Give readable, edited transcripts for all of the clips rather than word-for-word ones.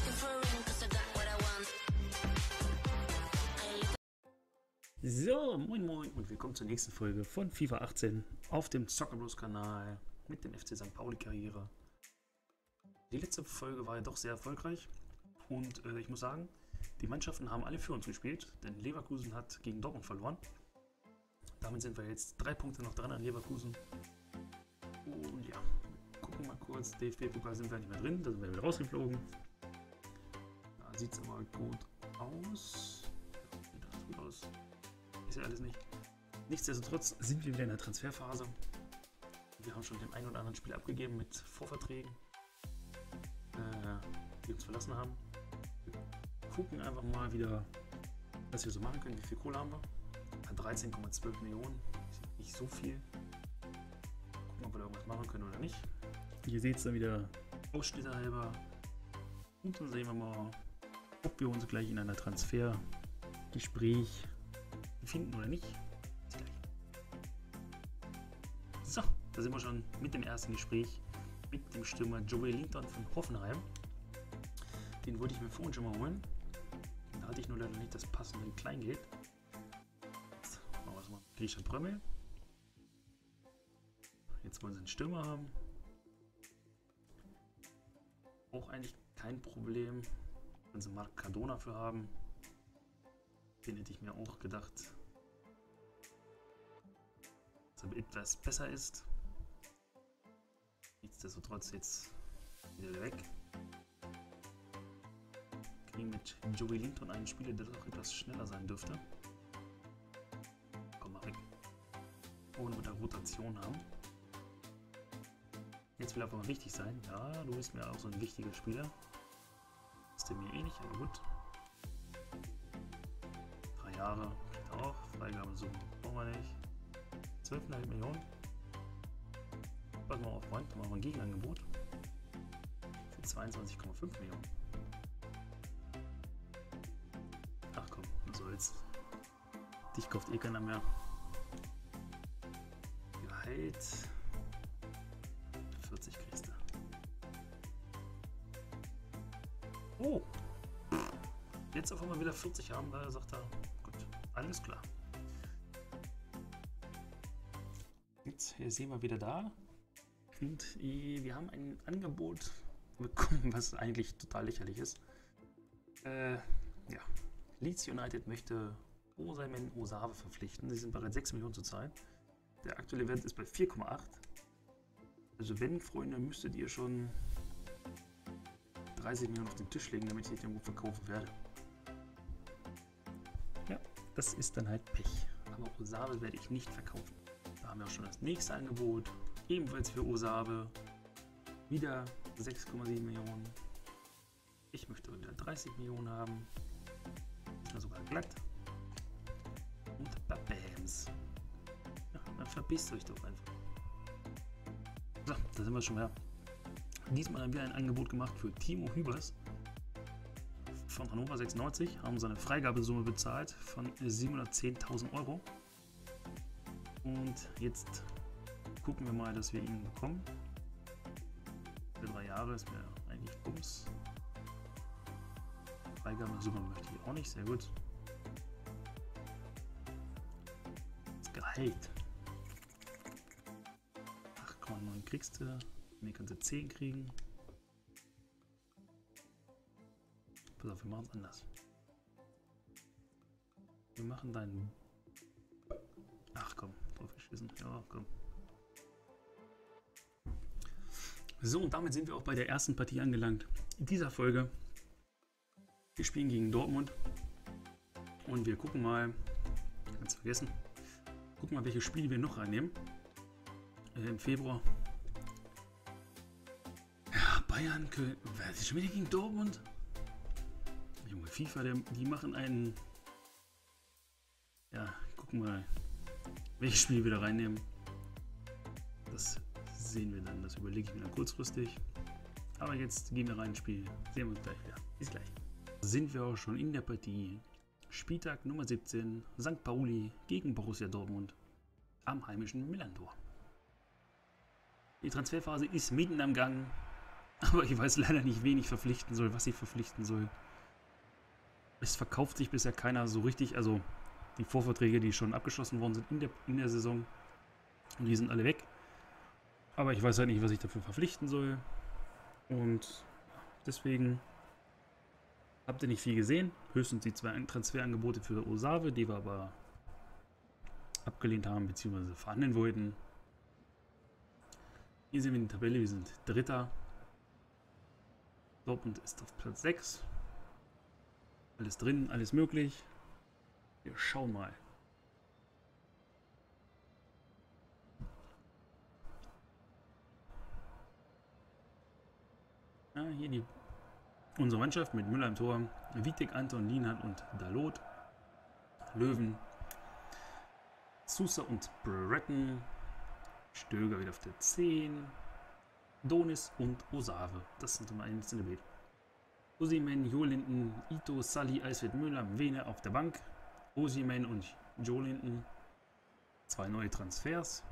So, moin moin und willkommen zur nächsten Folge von FIFA 18 auf dem Zockerbros-Kanal mit dem FC St. Pauli-Karriere. Die letzte Folge war ja doch sehr erfolgreich und ich muss sagen, die Mannschaften haben alle für uns gespielt, denn Leverkusen hat gegen Dortmund verloren. Damit sind wir jetzt 3 Punkte noch dran an Leverkusen. Und ja, gucken mal kurz, DFB-Pokal sind wir nicht mehr drin, da sind wir wieder rausgeflogen. Da sieht es aber gut aus. Sieht das gut aus. Ist ja alles nicht. Nichtsdestotrotz sind wir wieder in der Transferphase. Wir haben schon den einen oder anderen Spieler abgegeben mit Vorverträgen, die uns verlassen haben. Wir gucken einfach mal wieder, was wir so machen können. Wie viel Kohle haben wir? 13,12 Millionen. Ist nicht so viel. Gucken, ob wir da irgendwas machen können oder nicht. Hier seht ihr dann wieder Ausschnitte halber. Und dann sehen wir mal, ob wir uns gleich in einer Transfergespräch finden oder nicht. So, da sind wir schon mit dem ersten Gespräch mit dem Stürmer Joey Linton von Hoffenheim. Den wollte ich mir vorhin schon mal holen. Da hatte ich nur leider nicht das passende Kleingeld. Was mal Griechen Prömmel. Jetzt wollen sie einen Stürmer haben. Auch eigentlich kein Problem, wenn sie Marc Cardona für haben. Den hätte ich mir auch gedacht, dass er etwas besser ist. Nichtsdestotrotz jetzt wieder weg. Kriegen mit Joey Linton einen Spieler, der doch etwas schneller sein dürfte. Komm mal weg. Und mit der Rotation haben. Jetzt will aber mal wichtig sein. Ja, du bist mir auch so ein wichtiger Spieler. Ist der mir eh nicht, aber gut. 3 Jahre kriegt auch. Freigabe so brauchen wir nicht. 12,5 Millionen. Pass mal auf, Freund. Da machen wir ein Gegenangebot. Für 22,5 Millionen. Ach komm, was soll's. Dich kauft eh keiner mehr. Gehalt 40 kriegst du. Oh! Jetzt auf einmal wieder 40 haben, da sagt er, gut, alles klar. Jetzt sehen wir wieder da. Und wir haben ein Angebot bekommen, was eigentlich total lächerlich ist. Ja. Leeds United möchte Osimhen Osave verpflichten. Sie sind bereit, 6 Millionen zu zahlen. Der aktuelle Wert ist bei 4,8. Also wenn, Freunde, müsstet ihr schon 30 Millionen auf den Tisch legen, damit ich den gut verkaufen werde. Ja, das ist dann halt Pech. Aber Osave werde ich nicht verkaufen. Da haben wir auch schon das nächste Angebot. Ebenfalls für Osave. Wieder 6,7 Millionen. Ich möchte wieder 30 Millionen haben. Ist mir sogar glatt. Und Babams. Ja, dann verpisst euch doch einfach. So, da sind wir schon wieder. Diesmal haben wir ein Angebot gemacht für Timo Hübers von Hannover 96. Haben seine Freigabesumme bezahlt von 710.000 Euro. Und jetzt gucken wir mal, dass wir ihn bekommen. Für 3 Jahre ist mir eigentlich Bums. Freigabesumme möchte ich auch nicht, sehr gut. Das Gehalt. 8,9 kriegst du. Mir kannst du 10 kriegen. Pass auf, wir machen es anders. Wir machen deinen. Ach komm, drauf geschissen. Ja, komm. So, und damit sind wir auch bei der ersten Partie angelangt. In dieser Folge. Wir spielen gegen Dortmund. Und wir gucken mal. Ganz vergessen. Gucken mal, welche Spiele wir noch reinnehmen. Im Februar. Ja, Bayern, Köln. Wer ist schon wieder gegen Dortmund? Junge, FIFA, die machen einen. Ja, gucken mal, welches Spiel wir da reinnehmen. Das sehen wir dann. Das überlege ich mir dann kurzfristig. Aber jetzt gehen wir rein ins Spiel. Sehen wir uns gleich wieder. Bis gleich. Sind wir auch schon in der Partie. Spieltag Nummer 17. St. Pauli gegen Borussia Dortmund am heimischen Millantor. Die Transferphase ist mitten am Gang. Aber ich weiß leider nicht, wen ich verpflichten soll, was ich verpflichten soll. Es verkauft sich bisher keiner so richtig. Also die Vorverträge, die schon abgeschlossen worden sind in der Saison. Und die sind alle weg. Aber ich weiß halt nicht, was ich dafür verpflichten soll. Und deswegen habt ihr nicht viel gesehen. Höchstens die 2 Transferangebote für Osave, die wir aber abgelehnt haben bzw. verhandeln wollten. Hier sehen wir die Tabelle. Wir sind Dritter. Dortmund ist auf Platz 6. Alles drin, alles möglich. Wir schauen mal. Ja, hier unsere Mannschaft mit Müller im Tor, Wittek, Anton, Lienhardt und Dalot. Löwen, Sousa und Brereton. Stöger wieder auf der 10. Donis und Osave. Das sind immer einzelne Bild. Osimhen, Joelinton, Ito, Sully, Eisfeld, Müller, Wene auf der Bank. Osimhen und Joelinton. 2 neue Transfers.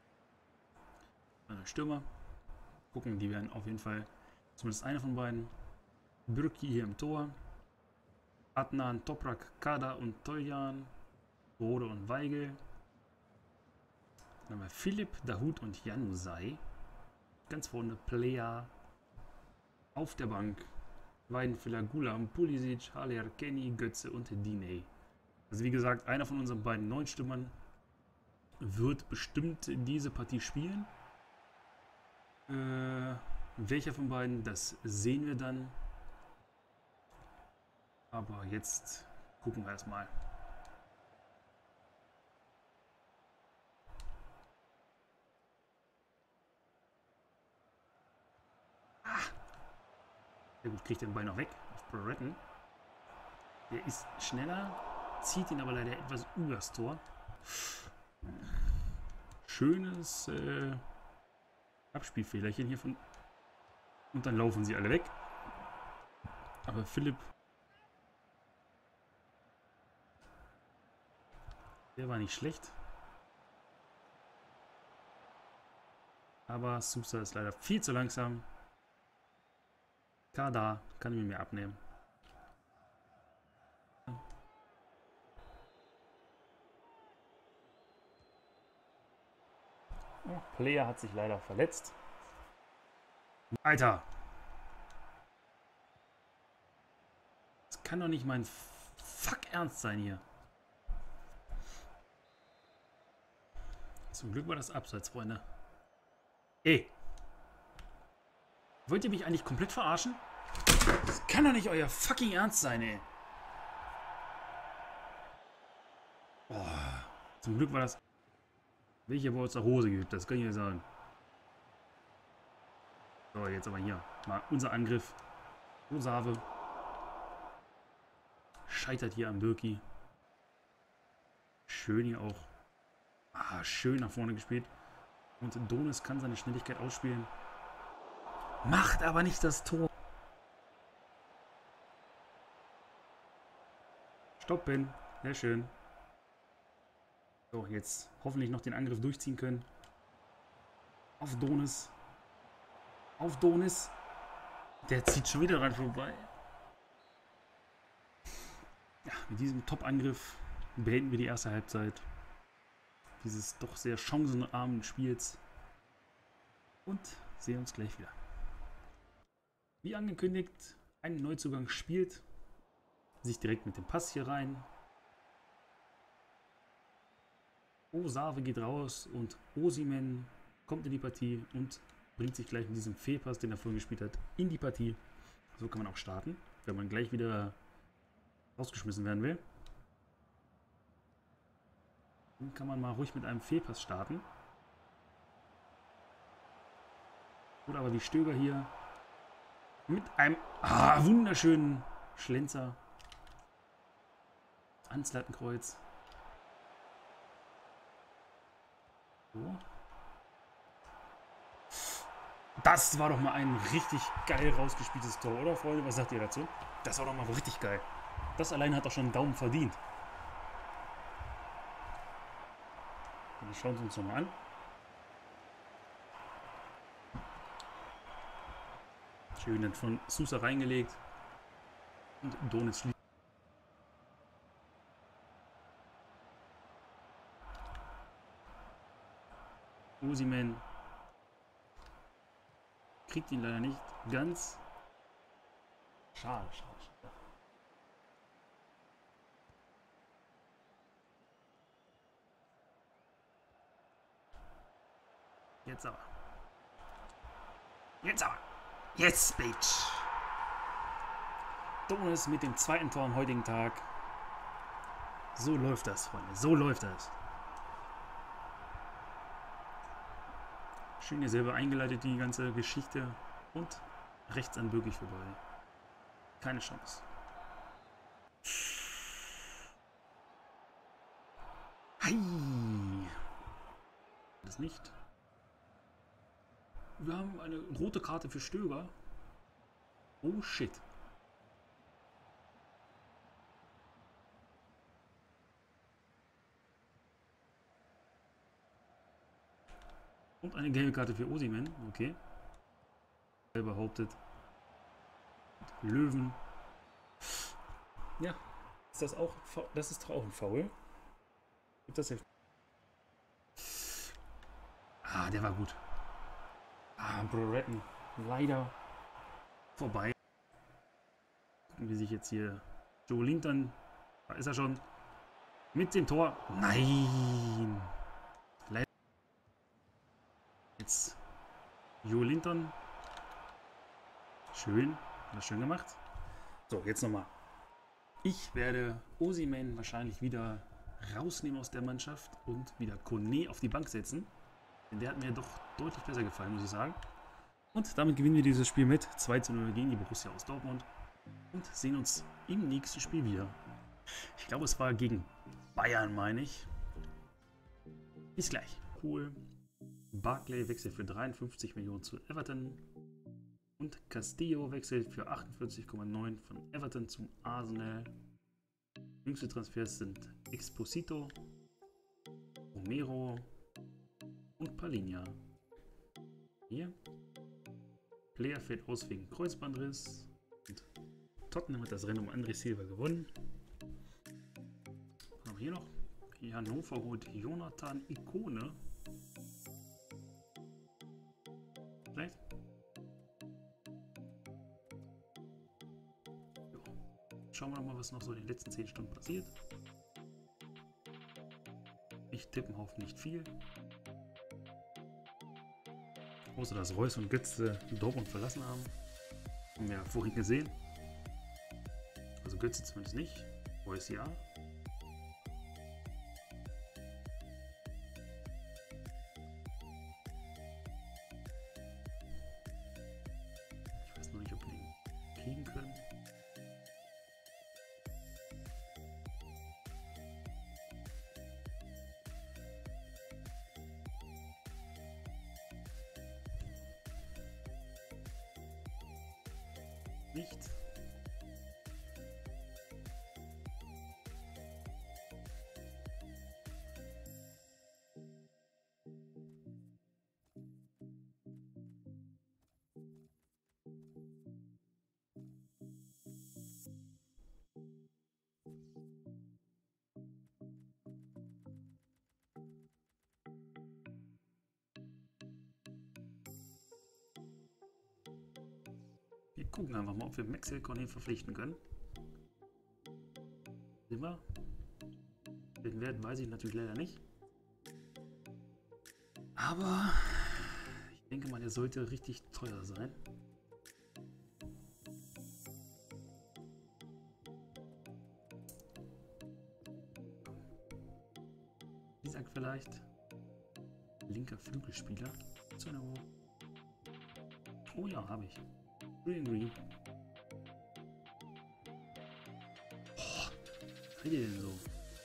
Stürmer. Gucken, die werden auf jeden Fall zumindest einer von beiden. Bürki hier im Tor. Adnan, Toprak, Kada und Toljan. Rode und Weigel. Dann haben wir Philipp, Dahut und Januzaj. Ganz vorne Player. Auf der Bank Weidenfeller, Gulam, Pulisic, Haller, Kenny, Götze und Diney. Also wie gesagt, einer von unseren beiden Neunstimmern wird bestimmt diese Partie spielen. Welcher von beiden, das sehen wir dann. Aber jetzt gucken wir erstmal. Sehr gut, kriegt den Ball noch weg auf Brereton. Der ist schneller, zieht ihn aber leider etwas übers Tor. Schönes Abspielfehlerchen hier von. Und dann laufen sie alle weg. Aber Philipp. Der war nicht schlecht. Aber Sousa ist leider viel zu langsam. Kada kann ich mir mehr abnehmen. Oh, Player hat sich leider verletzt. Alter! Das kann doch nicht mein Fuck ernst sein hier. Zum Glück war das Abseits, Freunde. Ey! Wollt ihr mich eigentlich komplett verarschen? Das kann doch nicht euer fucking Ernst sein, ey. Oh, zum Glück war das. Welche war aus der Hose geübt, das kann ich euch sagen. So, jetzt aber hier. Mal unser Angriff. Osave. Scheitert hier am Bürki. Schön hier auch. Schön nach vorne gespielt. Und Donis kann seine Schnelligkeit ausspielen. Macht aber nicht das Tor. Stoppen. Sehr schön. So, jetzt hoffentlich noch den Angriff durchziehen können. Auf Donis. Auf Donis. Der zieht schon wieder ran vorbei. Ja, mit diesem Top-Angriff beenden wir die erste Halbzeit dieses doch sehr chancenarmen Spiels. Und sehen uns gleich wieder. Wie angekündigt, ein Neuzugang spielt sich direkt mit dem Pass hier rein. Osave geht raus und Osimhen kommt in die Partie und bringt sich gleich mit diesem Fehlpass, den er vorhin gespielt hat, in die Partie. So kann man auch starten, wenn man gleich wieder rausgeschmissen werden will. Dann kann man mal ruhig mit einem Fehlpass starten. Oder aber wie Stöger hier mit einem wunderschönen Schlenzer ans Lattenkreuz. So. Das war doch mal ein richtig geil rausgespieltes Tor, oder Freunde? Was sagt ihr dazu? Das war doch mal richtig geil. Das allein hat doch schon einen Daumen verdient. Wir schauen es uns nochmal an. Schön dann von Sousa reingelegt. Und Donitz schließt. Osimhen kriegt ihn leider nicht ganz. Schade, schade, schade. Jetzt aber. Jetzt aber. Yes, bitch. Donitz mit dem zweiten Tor am heutigen Tag. So läuft das, Freunde. So läuft das. Schön hier selber eingeleitet, die ganze Geschichte. Und rechts an Bürgig vorbei. Keine Chance. Hei. Das nicht. Wir haben eine rote Karte für Stöger. Oh shit. Und eine gelbe Karte für Osimhen. Okay. Er behauptet. Löwen. Ja. Ist das auch. Das ist doch auch ein Foul. Gibt das Elf? Ah, der war gut. Ah, Brereton. Leider vorbei. Gucken, wie sich jetzt hier Joelinton. Da ist er schon. Mit dem Tor. Nein. Leider. Jetzt Joelinton. Schön. Hat er schön gemacht. So, jetzt nochmal. Ich werde Osimhen wahrscheinlich wieder rausnehmen aus der Mannschaft und wieder Kone auf die Bank setzen. Denn der hat mir doch deutlich besser gefallen, muss ich sagen. Und damit gewinnen wir dieses Spiel mit 2:0 gegen die Borussia aus Dortmund. Und sehen uns im nächsten Spiel wieder. Ich glaube, es war gegen Bayern, meine ich. Bis gleich. Cool. Barclay wechselt für 53 Millionen zu Everton. Und Castillo wechselt für 48,9 von Everton zum Arsenal. Jüngste Transfers sind Exposito, Romero und Palhinha. Hier. Player fällt aus wegen Kreuzbandriss. Und Tottenham hat das Rennen um André Silva gewonnen. Was haben wir hier noch? Hannover holt Jonathan Ikone. Vielleicht? Jo. Schauen wir mal, was noch so in den letzten 10 Stunden passiert. Ich tippe auf nicht viel. Außer dass Reus und Götze Dortmund verlassen haben. Haben wir ja vorhin gesehen. Also Götze zumindest nicht. Reus ja. Ich weiß noch nicht, ob wir ihn kriegen können. Nicht. Wir gucken einfach mal, ob wir Maxwell Cornet verpflichten können. Sehen wir? Den Wert weiß ich natürlich leider nicht. Aber ich denke mal, der sollte richtig teuer sein. Isaac vielleicht. Linker Flügelspieler. Oh ja, habe ich. Green. Boah, was seid ihr denn so?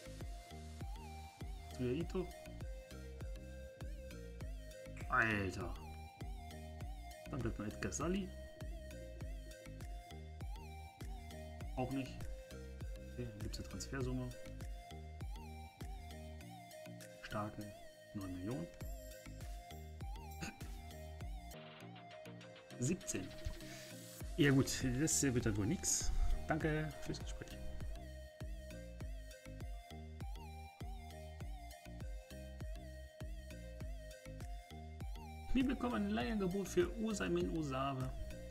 Ito? Alter. Dann bleibt noch Edgar Sally. Auch nicht. Okay, dann gibt es eine Transfersumme. Starken 9 Millionen. 17. Ja gut, das wird dann wohl nichts. Danke fürs Gespräch. Wir bekommen ein Leihangebot für Osamin Osabe.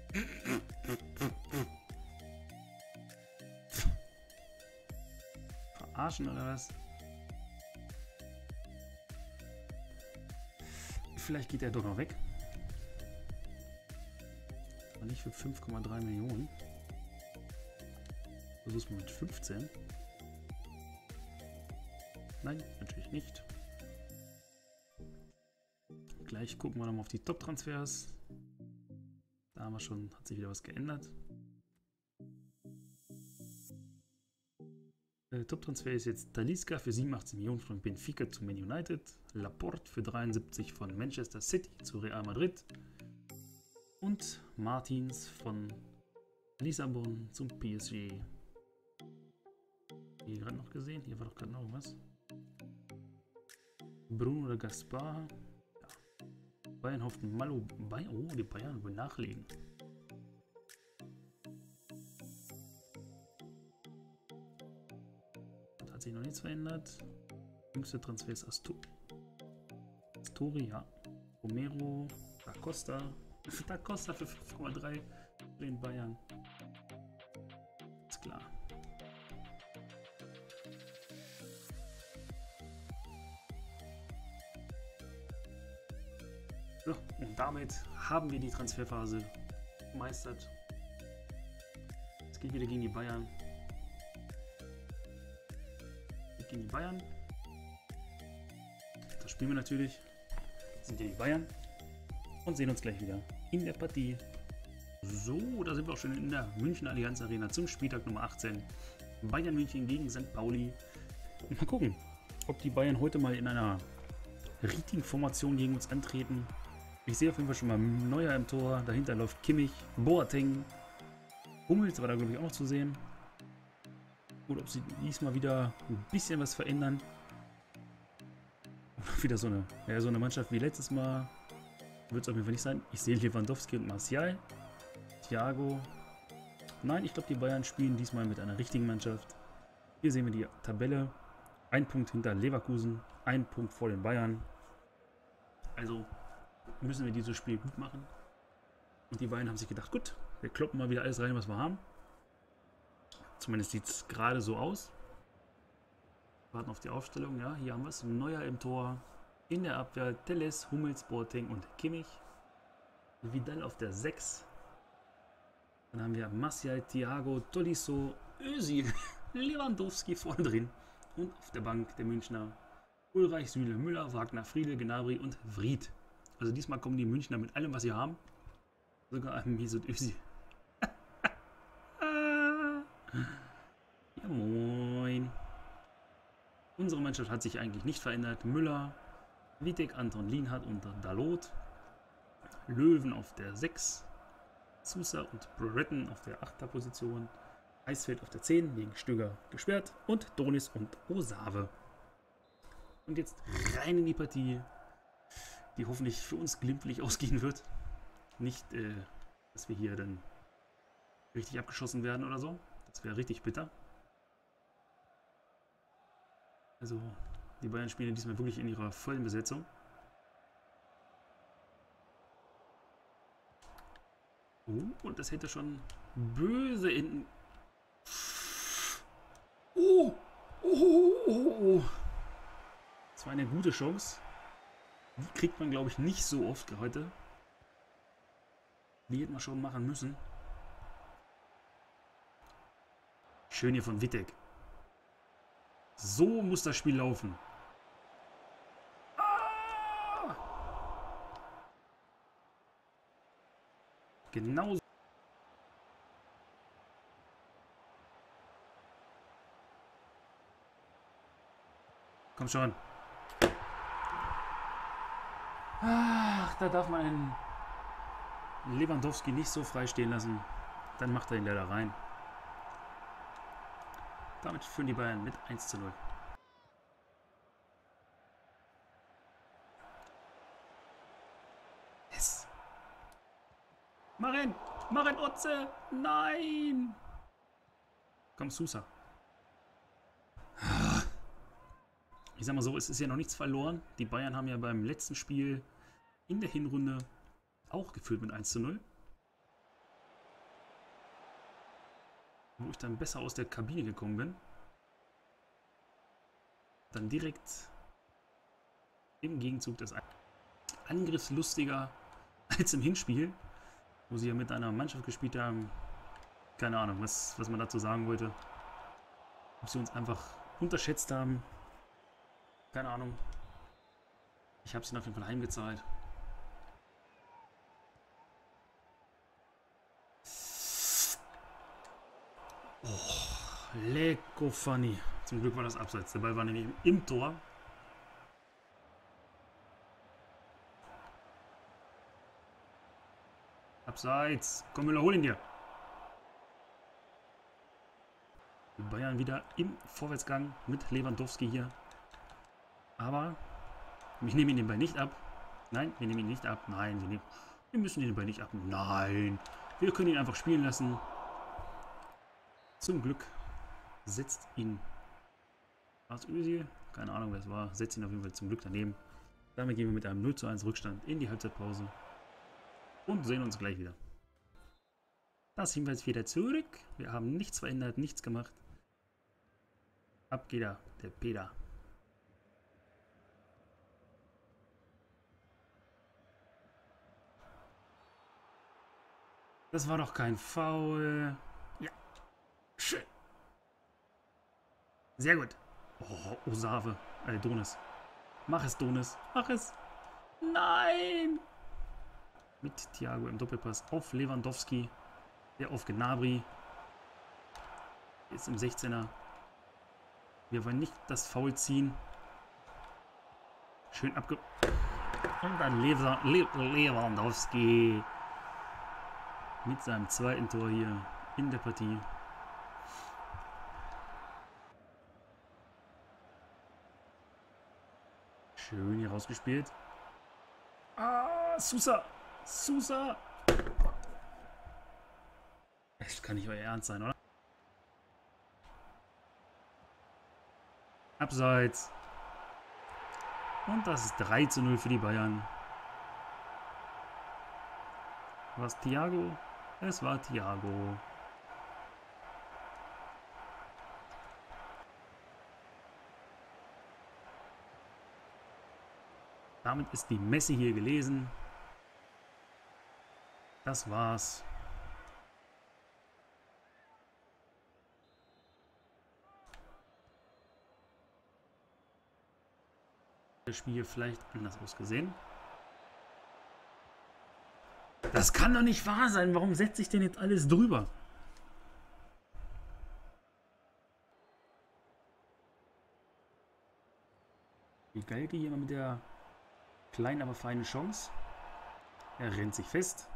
Verarschen oder was? Vielleicht geht er doch noch weg. Aber nicht für 5,3 Millionen. Versuch's mal mit 15. Nein, natürlich nicht. Gleich gucken wir nochmal auf die Top-Transfers. Da haben wir schon, hat sich wieder was geändert. Top-Transfer ist jetzt Talisca für 87 Millionen von Benfica zu Man United. Laporte für 73 von Manchester City zu Real Madrid. Und Martins von Lissabon zum PSG. Hier gerade noch gesehen? Hier war doch gerade noch irgendwas. Bruno oder Gaspar. Ja. Bayern hofft Malo. Oh, die Bayern wollen nachlegen. Das hat sich noch nichts verändert. Jüngste Transfer ist Astori, ja. Romero, Da Costa. Da Costa für 5,3 den Bayern. Ist klar. So, und damit haben wir die Transferphase gemeistert. Es geht wieder gegen die Bayern. Gegen die Bayern. Das spielen wir natürlich. Das sind ja die Bayern. Und sehen uns gleich wieder in der Partie. So, da sind wir auch schon in der München Allianz Arena zum Spieltag Nummer 18. Bayern München gegen St. Pauli. Und mal gucken, ob die Bayern heute mal in einer richtigen Formation gegen uns antreten. Ich sehe auf jeden Fall schon mal Neuer im Tor. Dahinter läuft Kimmich, Boateng. Hummels war da, glaube ich, auch noch zu sehen. Oder ob sie diesmal wieder ein bisschen was verändern. Wieder so eine Mannschaft wie letztes Mal. Wird es auf jeden Fall nicht sein. Ich sehe Lewandowski und Martial. Thiago. Nein, ich glaube, die Bayern spielen diesmal mit einer richtigen Mannschaft. Hier sehen wir die Tabelle. Ein Punkt hinter Leverkusen. Ein Punkt vor den Bayern. Also müssen wir dieses Spiel gut machen. Und die Bayern haben sich gedacht, gut, wir kloppen mal wieder alles rein, was wir haben. Zumindest sieht es gerade so aus. Warten auf die Aufstellung. Ja, hier haben wir es. Neuer im Tor. In der Abwehr Telles, Hummels, Boateng und Kimmich. Vidal auf der 6. Dann haben wir Martial, Thiago, Tolisso, Özil, Lewandowski vorne drin. Und auf der Bank der Münchner Ulreich, Süle, Müller, Wagner, Friedel, Gnabry und Vried. Also diesmal kommen die Münchner mit allem, was sie haben. Sogar einem Mesut Özil. Ja, moin. Unsere Mannschaft hat sich eigentlich nicht verändert. Müller, Witek, Anton Lienhardt und Dalot. Löwen auf der 6. Sousa und Brereton auf der 8. Position. Eisfeld auf der 10, wegen Stöger gesperrt. Und Donis und Osave. Und jetzt rein in die Partie, die hoffentlich für uns glimpflich ausgehen wird. Nicht, dass wir hier dann richtig abgeschossen werden oder so. Das wäre richtig bitter. Also, die Bayern spielen diesmal wirklich in ihrer vollen Besetzung. Und das hätte schon böse enden. Das war eine gute Chance. Die kriegt man, glaube ich, nicht so oft heute. Die hätten wir schon machen müssen. Schön hier von Witek. So muss das Spiel laufen. Ah! Genau so. Komm schon. Ach, da darf man einen Lewandowski nicht so frei stehen lassen. Dann macht er ihn leider rein. Damit führen die Bayern mit 1:0. Yes. Mach rein! Mach ein Otze! Nein! Komm, Sousa. Ich sag mal so, es ist ja noch nichts verloren. Die Bayern haben ja beim letzten Spiel in der Hinrunde auch geführt mit 1:0. Wo ich dann besser aus der Kabine gekommen bin. Dann direkt im Gegenzug das angriffslustiger als im Hinspiel, wo sie ja mit einer Mannschaft gespielt haben. Keine Ahnung, was man dazu sagen wollte. Ob sie uns einfach unterschätzt haben. Keine Ahnung. Ich habe sie auf jeden Fall heimgezahlt. Oh, lecko funny. Zum Glück war das abseits. Der Ball war nämlich im Tor. Abseits. Komm, Müller, hol ihn dir. Die Bayern wieder im Vorwärtsgang mit Lewandowski hier. Aber wir nehmen ihn den Ball nicht ab. Nein, wir nehmen ihn nicht ab. Nein, wir müssen den Ball nicht ab. Nein, wir können ihn einfach spielen lassen. Zum Glück setzt ihn aus Özil. Keine Ahnung, wer es war. Setzt ihn auf jeden Fall zum Glück daneben. Damit gehen wir mit einem 0:1 Rückstand in die Halbzeitpause. Und sehen uns gleich wieder. Da sind wir jetzt wieder zurück. Wir haben nichts verändert, nichts gemacht. Ab geht er, der Peter. Das war doch kein Foul. Ja. Schön. Sehr gut. Oh, Osave. Donis. Mach es, Donis. Mach es. Nein. Mit Thiago im Doppelpass auf Lewandowski. Der auf Gnabry. Ist im 16er. Wir wollen nicht das Foul ziehen. Schön abge... Und dann Lewandowski. Mit seinem zweiten Tor hier in der Partie. Schön hier rausgespielt. Ah, Sousa. Sousa. Das kann nicht euer Ernst sein, oder? Abseits. Und das ist 3:0 für die Bayern. Was Thiago? Es war Thiago. Damit ist die Messe hier gelesen. Das war's. Das Spiel vielleicht anders ausgesehen. Das kann doch nicht wahr sein. Warum setze ich denn jetzt alles drüber? Die Galke hier mal mit der kleinen, aber feinen Chance. Er rennt sich fest.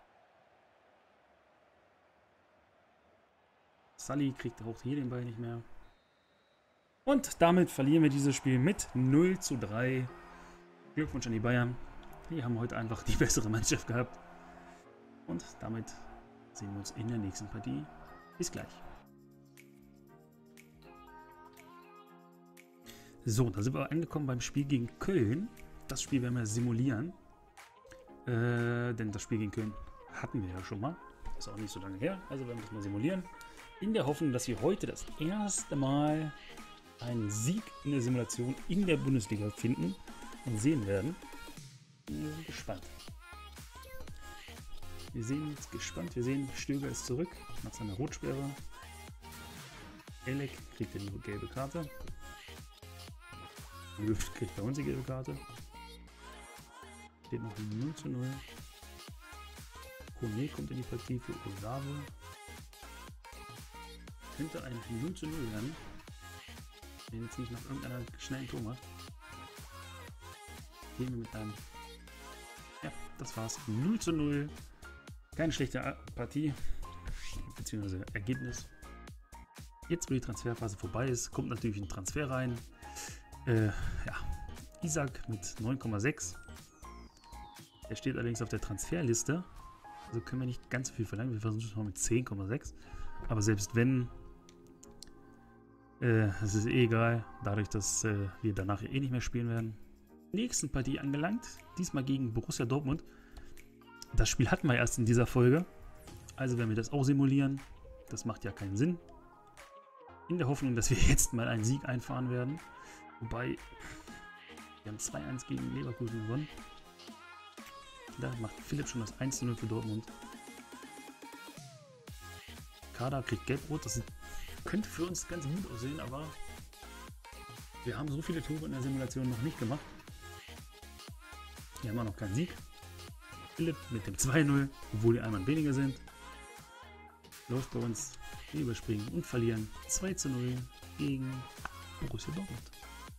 Sully kriegt auch hier den Ball nicht mehr. Und damit verlieren wir dieses Spiel mit 0:3. Glückwunsch an die Bayern. Die haben heute einfach die bessere Mannschaft gehabt. Und damit sehen wir uns in der nächsten Partie. Bis gleich. So, da sind wir angekommen beim Spiel gegen Köln. Das Spiel werden wir simulieren. Denn das Spiel gegen Köln hatten wir ja schon mal. Ist auch nicht so lange her. Also werden wir das mal simulieren. In der Hoffnung, dass wir heute das erste Mal einen Sieg in der Simulation in der Bundesliga finden und sehen werden. Wir sind gespannt. Wir sehen jetzt gespannt. Wir sehen, Stöger ist zurück nach seiner Rotsperre. Elek kriegt eine gelbe Karte. Löw kriegt bei uns die gelbe Karte. Steht noch 0:0. Kone kommt in die Partie für Osave. Könnte ein 0:0 werden. Wenn jetzt nicht nach irgendeiner schnellen Tor macht. Gehen wir mit einem. Ja, das war's. 0:0. Keine schlechte Partie. Beziehungsweise Ergebnis. Jetzt, wo die Transferphase vorbei ist, kommt natürlich ein Transfer rein. Ja, Isaac mit 9,6. Der steht allerdings auf der Transferliste. Also können wir nicht ganz so viel verlangen. Wir versuchen es noch mit 10,6. Aber selbst wenn, es ist eh egal, dadurch, dass wir danach eh nicht mehr spielen werden. Nächsten Partie angelangt. Diesmal gegen Borussia Dortmund. Das Spiel hatten wir erst in dieser Folge. Also werden wir das auch simulieren. Das macht ja keinen Sinn. In der Hoffnung, dass wir jetzt mal einen Sieg einfahren werden. Wobei, wir haben 2-1 gegen Leverkusen gewonnen. Da macht Philipp schon das 1:0 für Dortmund. Kader kriegt Gelb-Rot. Das könnte für uns ganz gut aussehen, aber wir haben so viele Tore in der Simulation noch nicht gemacht. Hier haben wir noch keinen Sieg. Philipp mit dem 2:0, obwohl die einmal weniger sind. Läuft bei uns. Wir überspringen und verlieren 2:0 gegen Borussia Dortmund.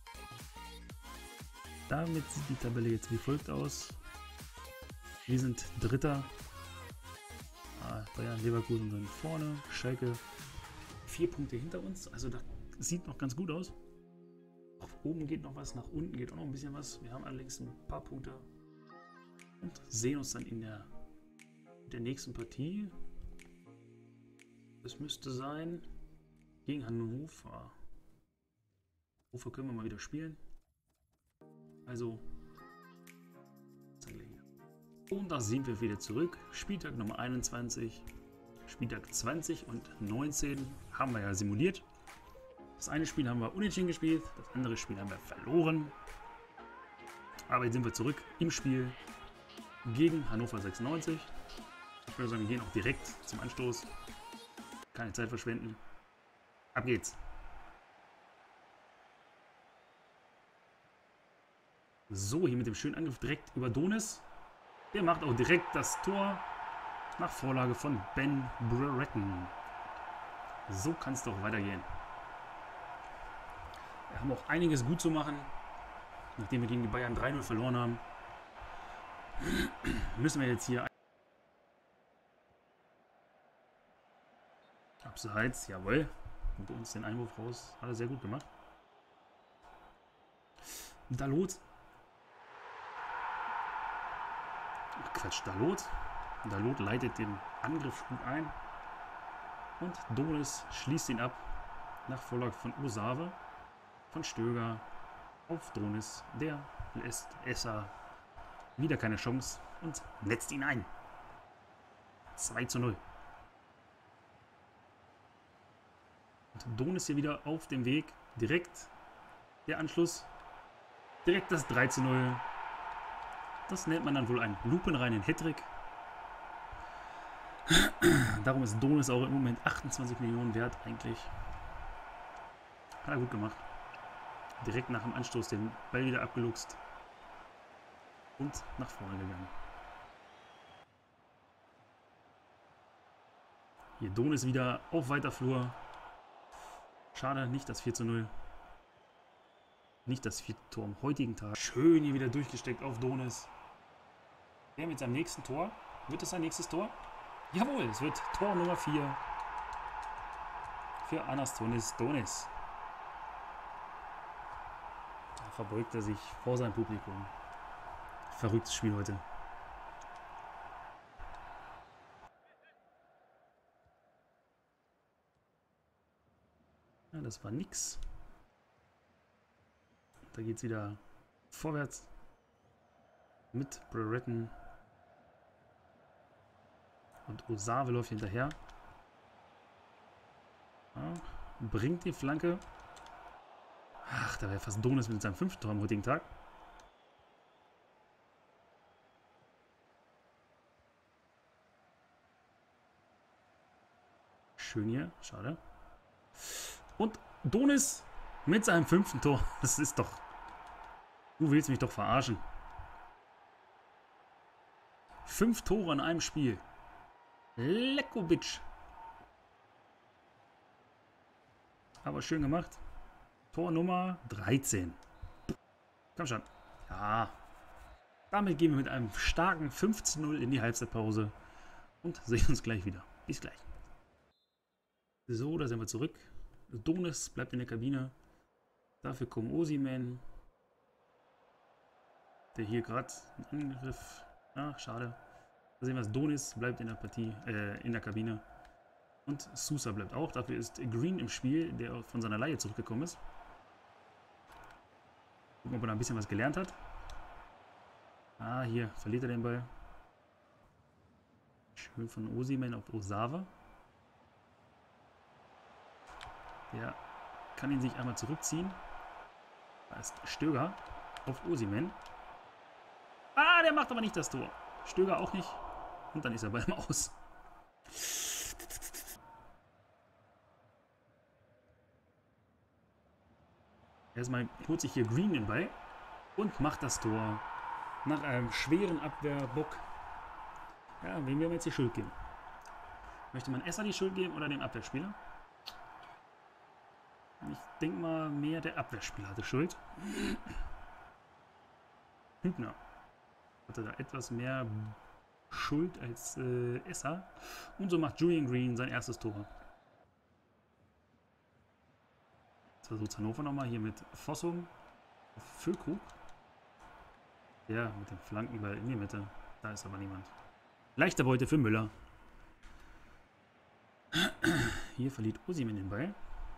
Damit sieht die Tabelle jetzt wie folgt aus. Wir sind Dritter. Bayern, Leverkusen sind vorne. Schalke 4 Punkte hinter uns. Also das sieht noch ganz gut aus. Nach oben geht noch was, nach unten geht auch noch ein bisschen was. Wir haben allerdings ein paar Punkte. Und sehen uns dann in der nächsten Partie. Das müsste sein gegen Hannover. Hannover können wir mal wieder spielen. Also, und da sind wir wieder zurück. Spieltag Nummer 21, Spieltag 20 und 19 haben wir ja simuliert. Das eine Spiel haben wir unentschieden gespielt, das andere Spiel haben wir verloren. Aber jetzt sind wir zurück im Spiel gegen Hannover 96. Ich würde sagen, wir gehen auch direkt zum Anstoß. Keine Zeit verschwenden. Ab geht's. So, hier mit dem schönen Angriff direkt über Donis. Der macht auch direkt das Tor nach Vorlage von Ben Brereton. So kann es doch weitergehen. Wir haben auch einiges gut zu machen. Nachdem wir gegen die Bayern 3:0 verloren haben, müssen wir jetzt hier abseits, jawohl, und uns den Einwurf raus. Hat er sehr gut gemacht. Dalot. Quatsch, Dalot. Dalot leitet den Angriff gut ein. Und Donis schließt ihn ab. Nach Vorlage von Osave. Von Stöger auf Donis. Der lässt Esser wieder keine Chance und netzt ihn ein. 2:0. Und Donis hier wieder auf dem Weg. Direkt der Anschluss. Direkt das 3:0. Das nennt man dann wohl einen lupenreinen Hattrick. Darum ist Donis auch im Moment 28 Millionen wert eigentlich. Hat er gut gemacht. Direkt nach dem Anstoß den Ball wieder abgeluchst. Und nach vorne gegangen. Hier Donis wieder auf weiter Flur. Schade, nicht das 4:0. Nicht das 4. Tor am heutigen Tag. Schön hier wieder durchgesteckt auf Donis. Der mit seinem nächsten Tor. Wird das sein nächstes Tor? Jawohl, es wird Tor Nummer 4 für Anastonis Donis. Da verbeugt er sich vor seinem Publikum. Verrücktes Spiel heute. Ja, das war nix. Da geht es wieder vorwärts mit Brereton. Und Osave läuft hinterher. Ja, bringt die Flanke. Ach, da wäre fast Donis mit seinem 5. Tor am heutigen Tag. Schön hier, schade. Und Donis mit seinem 5. Tor. Das ist doch... Du willst mich doch verarschen. 5 Tore in einem Spiel. Lekovic. Aber schön gemacht. Tor Nummer 13. Komm schon. Ja. Damit gehen wir mit einem starken 15:0 in die Halbzeitpause. Und sehen uns gleich wieder. Bis gleich. So, da sind wir zurück. Donis bleibt in der Kabine. Dafür kommt Osimhen. Der hier gerade einen Angriff. Ach, schade. Da sehen wir es, Donis bleibt in der Partie, in der Kabine. Und Sousa bleibt auch. Dafür ist Green im Spiel, der von seiner Leihe zurückgekommen ist. Gucken, ob er da ein bisschen was gelernt hat. Ah, hier verliert er den Ball. Schön von Osimhen auf Osawa. Der kann ihn sich einmal zurückziehen. Da ist Stöger auf Osimhen. Ah, der macht aber nicht das Tor. Stöger auch nicht. Und dann ist er bei ihm aus. Erstmal holt sich hier Green den Ball und macht das Tor. Nach einem schweren Abwehrbock. Ja, wem werden wir jetzt die Schuld geben? Möchte man Esser die Schuld geben oder dem Abwehrspieler? Ich denke mal, mehr der Abwehrspieler hatte Schuld. Hübner hatte da etwas mehr Schuld als Esser. Und so macht Julian Green sein erstes Tor. Jetzt versucht Hannover nochmal hier mit Fossum auf Füllkrug. Ja, mit dem Flankenball in die Mitte. Da ist aber niemand. Leichte Beute für Müller. Hier verliert Osimhen den Ball.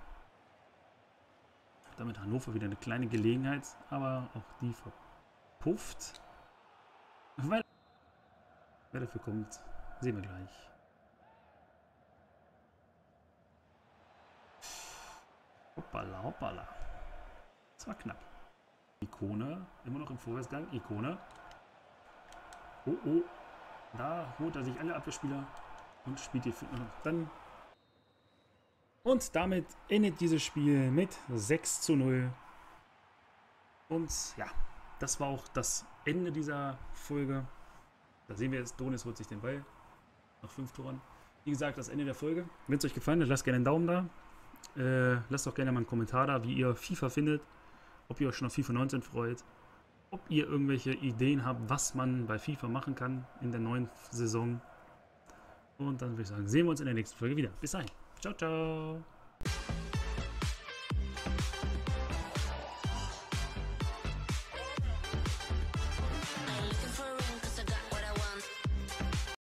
Damit Hannover wieder eine kleine Gelegenheit, aber auch die verpufft. Weil wer dafür kommt, sehen wir gleich. Hoppala, hoppala. Das war knapp. Ikone, immer noch im Vorwärtsgang. Ikone. Oh, oh. Da holt er sich alle Abwehrspieler und spielt die dann. Und damit endet dieses Spiel mit 6:0. Und ja, das war auch das Ende dieser Folge. Da sehen wir jetzt, Donis holt sich den Ball. Nach 5 Toren. Wie gesagt, das Ende der Folge. Wenn es euch gefallen hat, lasst gerne einen Daumen da. Lasst auch gerne mal einen Kommentar da, wie ihr FIFA findet. Ob ihr euch schon auf FIFA 19 freut. Ob ihr irgendwelche Ideen habt, was man bei FIFA machen kann in der neuen Saison. Und dann würde ich sagen, sehen wir uns in der nächsten Folge wieder. Bis dahin. Ciao, ciao.